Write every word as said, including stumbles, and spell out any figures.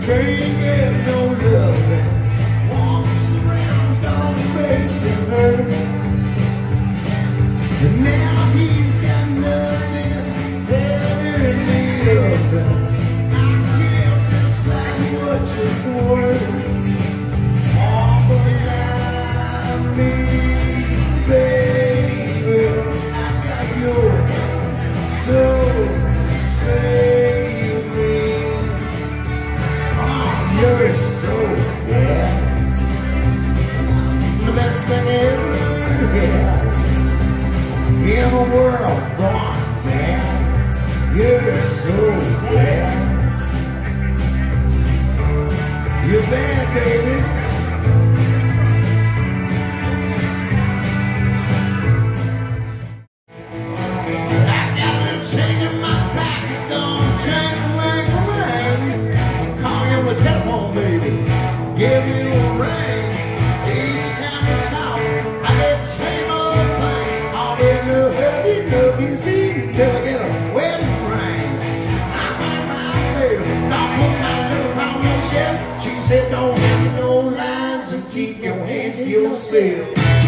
can't get no loving. Walks around dog facing her. And now he's got nothing better in the oven. I can't decide which is worse. Oh, but not me, baby. I got yours, so save me. Oh, you're so bad. The best thing ever had in the world, gone bad. You're so bad. You're bad, baby. I got a change in my back, don't change like rain. I'll call you on the telephone, baby, give you a ring. Each time we talk, I get the same old thing. All in the huggy, nuggy seat till I get a wedding ring. I'm like my baby, don't put my little pound on the shelf. She said don't have no lines and keep your hands to yourself.